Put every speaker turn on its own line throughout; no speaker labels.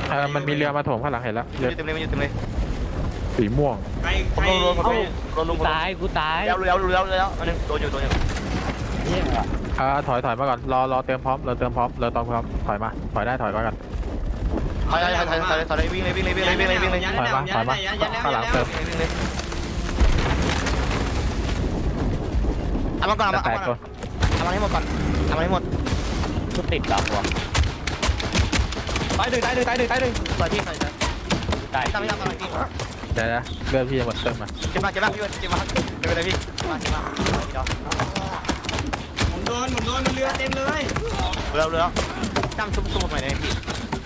มันมีเรือมาถมข้างหลังเห็นแล้วเรือ
เต็มเลยมันอยู่เต็มเลย
สีม่วง
ผมลง
กูตาย
แล้วอันนึงโดนอยู่
ถอยมาก่อนรอเติมพร้อมเราเติมพร้อมเราต้องพร้อมถอยมาถอยได้ถอยมากัน
ถอยวิ่งเลย
ถอยมาข้างหลังเติม
เอามาก่อนเอามาให้หมดก่อนเอามาให้หมด
กูติดดับวะ
ตายหนึ่ง
ต่อยพี่
ตาย
ทำไม่ทำอะไรพี่
เดี๋ยวเรือพี่จะหมดเติมมา
เจ็บมากพี่เจ็บมากไม่เป็นไรพี่มา
ผมโดนเรือเต็มเลย
เรือจ้ำซุ่มหน่อยเลยพี่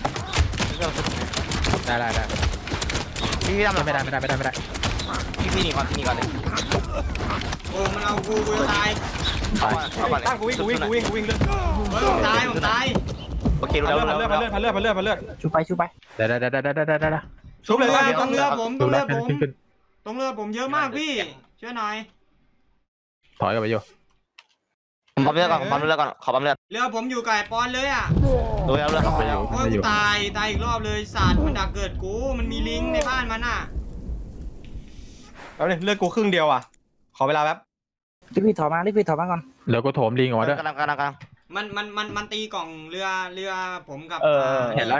ได้
พี่ทำ
ไม่ได้
พี่หนีก่อนเลย
โอ้มันเอากูจะตายตั้งกูวิ่งเลยผมตาย
โอเครู้แล้ว
พันเลือด
ชูไป
ได้
ชุบเลยต้องเรือผมตรงเรือผมเยอะมากพี่ช่วยหน่อย
ถอยกันไปอยู่
ผมปั๊มเลือดก่อนขอปั๊มเลือด
เรือผมอยู่ไก่ปอนเลยอ่ะ
ดูแล้วเรือไปแล้ว
กูตายอีกรอบเลยศาสตร์มันดักเกิดกูมันมีลิงในบ้านมันน่ะ
แล้วเนี่ยเลือดกูครึ่งเดียวอ่ะขอเวลาแป๊บ
รีบถอยมาก่อน
เดี๋ยวกูโถมลิงออกมาด้วย
กำลัง
มันตีกล่องเรือผมกับ
เห็นแล้ว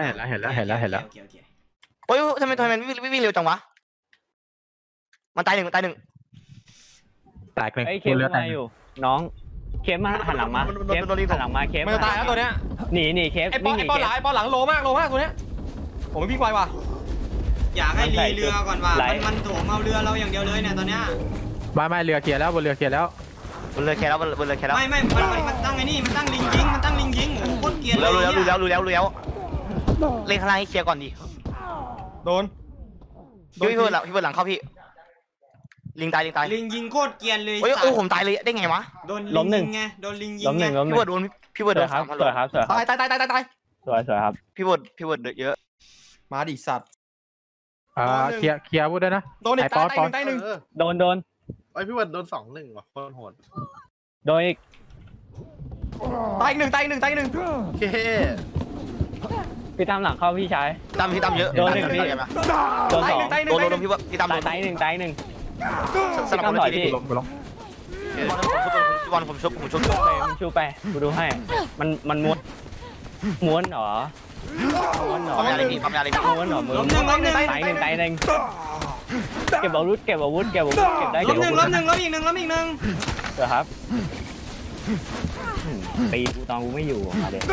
โอ้ยทำไมวิ่งเร็วจังวะมันตายหนึ่ง
แตกหนึ่ง
ไอ้เคมมาอยู่น้องเคมมาหันหลังมาเคมหันหลังมาเคม
มันจะตายแล้วตัวเนี้ย
หนีเคม
ไอ้ปอนหลังโลมากตัวเนี้ยผมไม่พี่ไปว่ะ
อยากให้รีเรือก่อนว่ะมันโถมเอาเรือเราอย่างเดียวเลยเนี่ยตอนเนี้ย
ไม่เรือเคลียร์แล้วบนเรือเคลียร์แล้ว
ไม่มันตั้งไอ้นี่มันตั้งลิงยิงโอ้โคตรเกลียดเลย
รู้แล้วเล่นข้างล่างให้เคลียร์ก่อนดิ
โดน
พี่เบิร์ดหลังเข้าพี่ลิงตาย
ลิงยิงโคตรเกลียดเลย
โอ้ผมตายเลยได้ไงวะ
โดนลิงไง
พี่เบิร์ดโดน
สวยครับ
ตาย
สวยครับ
พี่เบิร์ดเยอะ
มาดิสัตว์
เคลียร์พูดได้นะ
โดนอีกตายหนึ่ง
โดน
ไอพี่วันโดน2-1ว่ะโคตรโหด
โดนอีก
ตายหนึ่ง
โอเค
พี่ตามหลังเข้าพี่ชาย
พี่ตามเยอะ
โดนหนึ่งพี่โดน
พี่ตาม
ตายหนึ่ง
สลับกันพี่บอลผมชุบ
ชูไปกูดูให้มันม้วนหรอ
ปั๊มยาเลยพี่
ม้วนหรอมือตายหนึ่งเก็บอาวุธเก็บได้
ล้มอีกหนึ่ง
เดี๋ยวครับตีกูตอนกูไม่อยู่มาเด็ก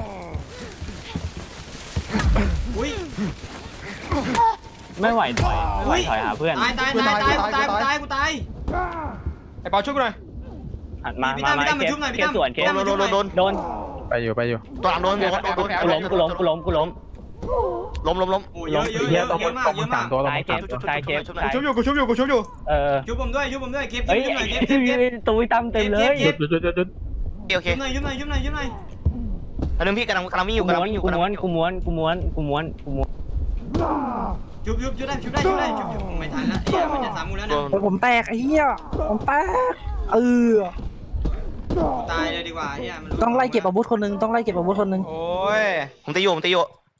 ไม่ไหวถอยหาเพื่อน
ตายกูตาย
ไอ้ปอช่วยกูหน่อย
มาเคสส่วนเคสโดน
ไปอยู่
ตัวหลังโดน
กูล้ม
เยอะมาก
ตายเคส
ชุบอยู่
ชุบผมด้วยเคส
ตัวตั้มเต็มเลย
โอเค
ยุบหน่อย
อันนึงพี่กำลังวิ่งอยู่
กูม้วน
ชุบได้ไม่ทันแล้วมันจะ3 มูแล้วนะ
ผมแตกไอ้เหี้ยผมแตก
ตายเลยดีกว่าเหี้ย
ต้องไล่เก็บอาวุธคนนึง
โอ้ย
ผมตีอยู่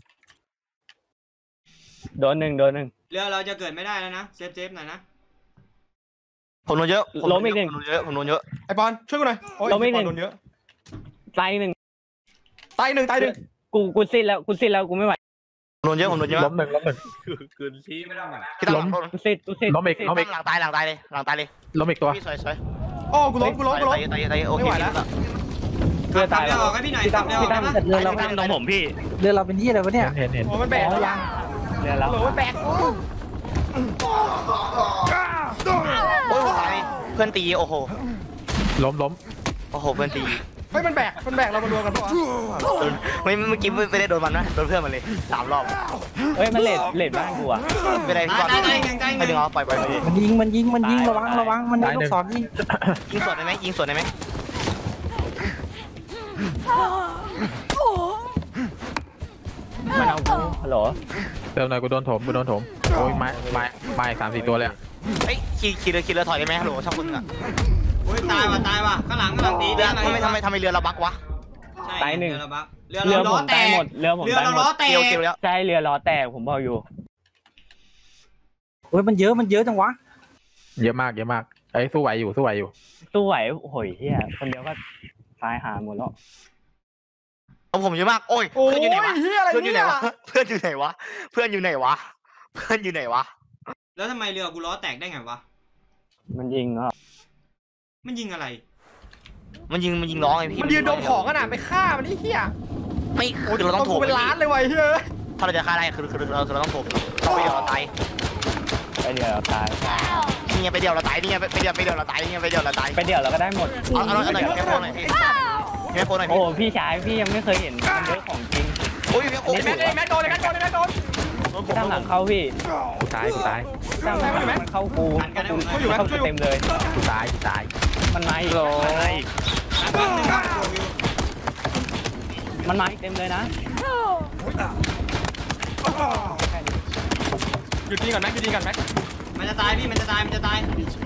โดนหนึ่ง
เรือเราจะเกิดไม่ได้แล้วนะเซฟหน่อยนะ
ผมโดนเยอะ
ล้มอีกหนึ่ง
ผมโดนเยอะ
ไอ้บอลช่วยกูหน่อย
ล้มอีกหนึ่งตายหนึ่งกูสิ้นแล้วกูไม่ไหว
โดนเยอะ
ล้มหนึ่ง
คืนที่ไม่ได้
พี่ล้ม
กูสิ้น
ล้มอีก
หลังตายเลย
ล้มอีกตัว
พี่สวย
โอ้กูล้ม
ตายโอเคแล้ว
เรือตาย
ออกให้พี่หน่อย
พี่ตั้มเรือเราเป็นผมพี่เรือเราเป็นที่อะไรวะเนี่ย
เห็น
โอ้มันแบก
ยังเรือเรา
มันแบก
โอ้ยตายเพื่อนตีโอ้โห
ล้ม
โอ้โหเพื่อนตี
ไม่มันแบกเรามารวมกันปะ
ไม่เมื่อกี้ไม่ได้โดนมันนะโดนเพื่อนมันเลย3 รอบ
เฮ้ยมันเลดบ้านกูอะ
ไม่ได้พี่บอลไม่ดึงเอาปล่อย
มันยิงระวังมันได้ลูกศร
ยิงสวนได้ไหม
มันเอากูฮัลโหล
เติมหน่อยกูโดนถมโอ้ยไม้3-4 ตัวเลย
เฮ้ยขี่เรือถอยได้ไหมฮัลโหลช่างคุณอ่ะ
โอ้ยตายว่ะข้างหลังตี
ทำไมเรือเราบักวะ
ใ
ตายหนึ่ง
เรือเราบักเรือ
เรือ
เรา
ผ
ล้อ
ม
แต
ตาย
ก
หมดเรือผม
เรือ
ตาย
เรา
หม
ล้อ
ด
แต
เกี่ยว
ก
เกี่ยวแล้ว
ใช่เรือล้อแตกผมบอกอยู่
เฮ้ยมันเยอะจังวะ
เยอะมากเยอะมากไอ้ยสู้ไหวอยู่สู้ไหวอยู่
ตู้ไหวโอ้ยเฮียคนเดียวก็ตายหาหมดแล้ว
เอาผมเยอะมากโอ้ย
โอ้
เพื่อนอยู่ไหนวะ
ยเฮียอะไร
เพื่อนอยู่ไหน
เนี่ยว
ะเพื่อนอยู่ไหนวะเพื่อนอยู่ไหนวะเพื่อนอยู่ไหนวะ
แล้วทำไมเรือกูล้อแตกได้ไงวะ
มันยิงเหรอ
มันยิงอะไร
มันยิงน้องไงพี่
มันยืนดมของกันอ่ะไปฆ่ามันนี่เฮีย
ไม่
โอ้ย
คือเราต้องโถ
กู
ม
เป็นล้านเลยว่ะเฮีย
ถ้าเราจะฆ่าได้คือเราต้องโถมต้องไปเดียวเราตาย
ไปเดี๋ยวเราตาย
นี่ไงไปเดียวเราตายนี่ไงไปเดียวเราตายนี่ไงไปเดียวเราตาย
ไปเดี๋ยวเราก็ได้หมด
เอาหน่อยแค่โฟนหน่อยพี่แค่โฟนหน่อย
โอ้
พี่
พี่ชายพี่ยังไม่เคยเห็นมันเยอะของจริง
โอ้ยแค่โฟน
แม็กโดนเลยแม็กโดนเลยแม็กโดน
ตั้งหลังเข้าพี่
กูตายกูตาย
ตั้งหลังมันเข้ากูเข้าเต็มเลย
กูตายกูตาย
มันมาอีกมันมาอีกเต็มเลยนะ
หยุดยิงก่อนแม็กหยุดยิงก่อนแม็ก
มันจะตายพี่มันจะตาย
ตาย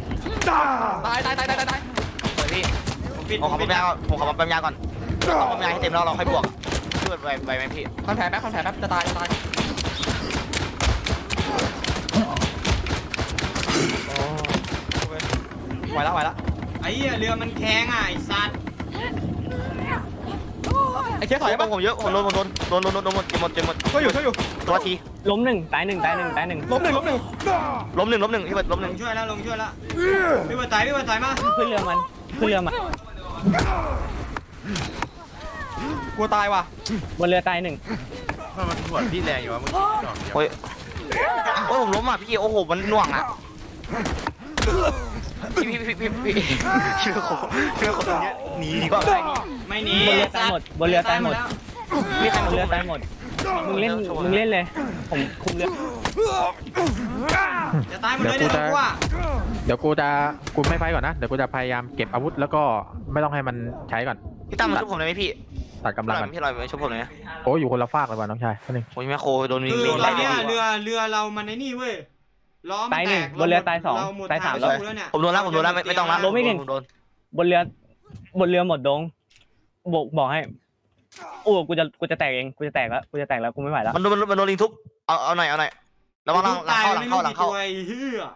เฮ้ยพี่
ผมปิด
ผมขอปั๊มยาก่อนผมขอปั๊มยาก่อนต้องปั๊มยาให้เต็มแล้วเราค่อยบวกช่วยไปไหมพี่
พันแผลแป๊บจะตายไหวละ
ไอ้เหี้ยเรือมันแข็งอ่ะไอ้สัตว์
ไอ้เคสถอย
ผมเยอะผมโดนหมดเจ็บหมด
ช่วยอยู่
ตัวที
ล้มหนึ่งตายหนึ่ง
ล้มหนึ่ง
ล้มหนึ่งพี่เบิร์ดล้มห
ล
นึ่ง
งช่วยแล้วพี่ว่าตายมา
ขึ้นเรือมัน
กลัวตายว่ะ
บนเรือตายหนึ่ง
มันหัวพี่แรงอยู่วะมึงดอกเดียว
โอ้ยผมล้มอ่ะพี่โอ้โหมันหน่วงอ่ะพี่ชื่อคนตรงนี้หนีดีกว่าได้นี่
ไม่หนี
บนเรือตายหมดพี่ใครบนเรือตายหมดมึงเล่นเลยผมคุมเรือ
จะตายหมดเลยเนี่ยกูว่า
เดี๋ยวกูไม่ไฟก่อนนะเดี๋ยวกูจะพยายามเก็บอาวุธแล้วก็ไม่ต้องให้มันใช้ก่อน
พี่ตั้มมาช่วยผมเลยไหมพี่
ตัดกำลังก่อน
พี่ลอยมาช่วยผมเลยนะ
โอ้อยู่คนละฝากเลยว่ะน้องชายนึง
โอ้ยแม่โคโดน
คือ
ไล่
ไอ้เนี่ยเรือเรามันไอ้นี่เว้ยล้อมัน
ตาย
แต
หนึ่ง
ก
บนเรือตายสองตายสามแล้ว
ผมโดนแล้วไม่ต้องแล้ว
ล้มไม่หนึ่ง
โดน
บนเรือหมดดงบอกให้โอ้กูจะแตกเองกูจะแตกแล้วกูไม่ไหวแล้ว
มันโดนลิงทุบเอาหน่อยระวังหลังเข้า
ไอ้เหี้ย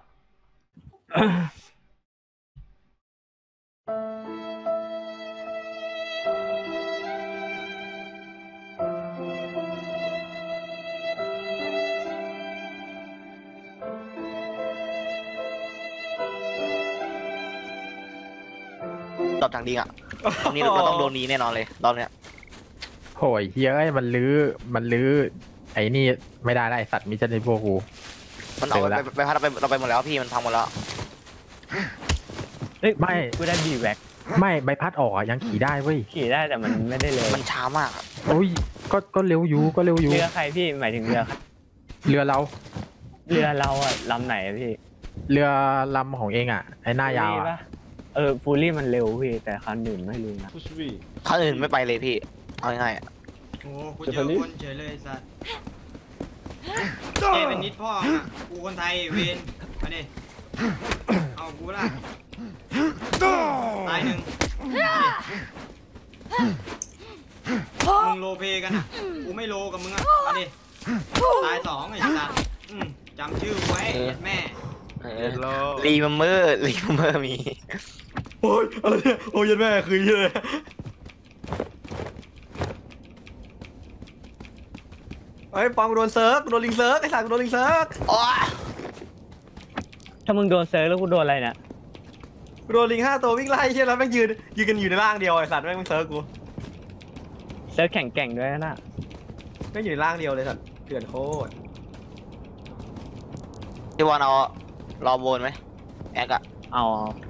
ตอบทางดีอ่ะตอนนี้เราต้องโดนนี้แน่นอนเลยรอบเนี้ย
โหยเฮ้ยมันลื้อไอ้นี่ไม่ได้ไอ้สัตว์มิชชั่นในพวกกู
มันเอาไปพัดเราไปหมดแล้วพี่มันพังหมดแล้ว
เฮ้ยไม่กูได้บีแว็ก
ไม่ใบพัดออกอ่ะยังขี่ได้เว้ย
ขี่ได้แต่มันไม่ได้เลย
มันช้ามาก
โอ้ยก็เร็วอยู่เ
รือใครพี่หมายถึงเรือ
เรือเรา
อ่ะลำไหนพี่
เรือลำของเองอ่ะไอ้หน้ายาวอ่ะ
ฟูลี่มันเร็วพี่แต่คันอื่นไม่รู้นะ
คันอื่นไม่ไปเลยพี่เอาง่าย
โอ้กูเจอคนเฉยเลยสัตว์เจเป็นนิดพ่ออ่ะกูคนไทยเวนมาดิเอากูละตายหนึ่งมึงโลเพกันอ่ะกูไม่โลกับมึงอ่ะมาดิตายสองไอ้สัตว์จำชื่อไว้แม่
รีมัมเมอร์มี
โอ้ยอะไรเนี่ยโอ้ยยันแม่คือเยอะไอ้ปองโดนเซิร์ฟโดนลิงเซิร์ฟไอ้สัตว์โดนลิงเซิร์ฟ
ถ้ามึงโดนเซิร์ฟแล้วกูโดนอะไรเนี่ย
โดนลิง5 ตัววิ่งไล่เชี่ยแล้วแม่งยืนกันอยู่ในร่างเดียวไอ้สัตว์แม่งเซิร์ฟกู
เซิร์ฟแข่งด้วยนะ
แม่งอยู่ในร่างเดียวเลยสัตว์เถื่อนโคตร
พี่วอนเอารอโบนไหมแอกอะ
เอา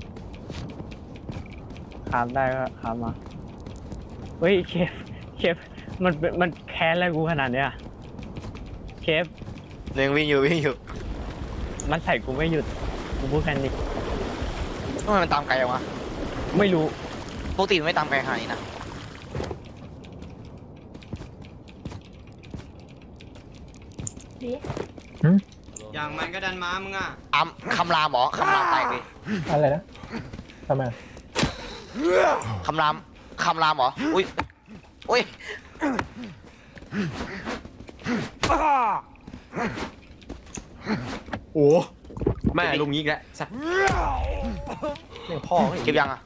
คามได้ก็คามมาเฮ้ยเคฟมันแค้นอะไรกูขนาดเนี้ยเคฟ
หนึ่งวิ่งอยู่
มันใส่กูไม่หยุดกูพูดแค่นี้
ทำไมมันตามไกลวะ
ไม่รู้
ปกติไม่ตามไกลขนาดนี้นะ
อย่างมันก็ดันม้ามึงอ่ะ
คำรามหรอคำรามแตกดิ
อะไรนะทำไม
คำรามหรออุ้ยโอ้ย
โอ้แม่ลุงงี้อีกแล้วสัตว์เนี่ยพ่อเขา
เก็บยังอ่ะ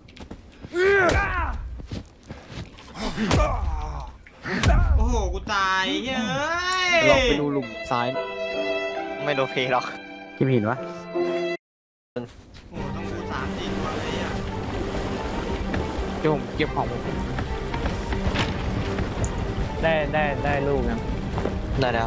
โอ้โหกูตายเฮ้ย
ลองไปดูหลุมซ้าย
ไม่โดนเพลย์หรอก
กิมหินวะ
โอ้โหต้องกู3-4ตัวเลยอ่ะ
เดี๋ยวผมเก็บของผมได้ลูกยัง
ได้แล้ว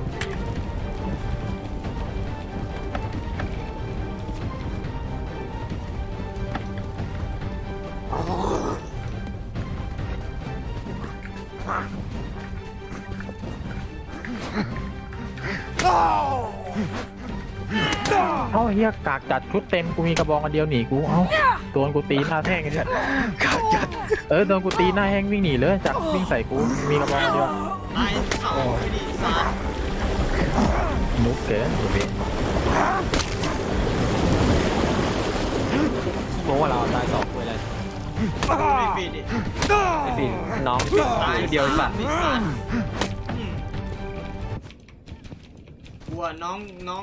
เอ้าเฮียกากจัดชุดเต็มกูมีกระบองอันเดียวหนีกูเอ้าโดนกูตีหน้าแท่งไอ้เนี่ย
กากจัด
โดนกูตีหน้าแห้งวิ่งหนีเลยจากวิ่งใส่กูมีกระบองอันเดียว
ตายเสาไม่ดีสัตว์
นุกเกินโอเค
โม้ว่าเราตาย2คนเลย
ไม่ปิดดิ
ไอ้สิน้อง
ตาย
เดียวไอ้สัตว์
ไอ้สัตว์บัวน้อง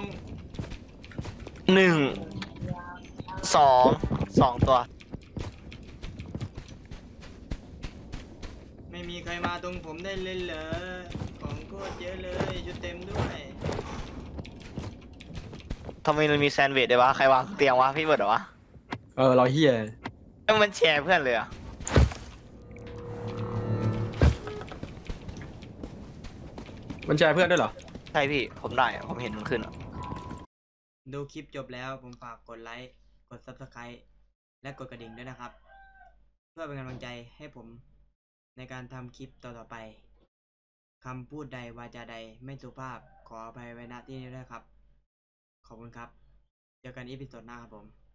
1 2 ตัว
ไม่มีใครมาตรงผมได้เลยเหรอของโคตรเยอะเลยชุดเต็มด้วย
ทำไมมันมีแซนด์วิชด้วยวะ ใครวางเตียงวะ พี่เบิร์ดเหรอวะ
เราเฮีย
แล้วมันแชร์เพื่อนเลยอ่ะ
มันแชร์เพื่อนด้วยเหรอ
ใช่พี่ ผมได้อะผมเห็นมันขึ้นอะ
ดูคลิปจบแล้วผมฝากกดไลค์กด Subscribe และกดกระดิ่งด้วยนะครับ เพื่อเป็นกำลังใจให้ผมในการทำคลิปต่อๆไปคำพูดใดวาจาใดไม่สุภาพขออภัยไว้ณที่นี้ด้วยครับ ขอบคุณครับ เจอกันอีพิโซดหน้าครับผม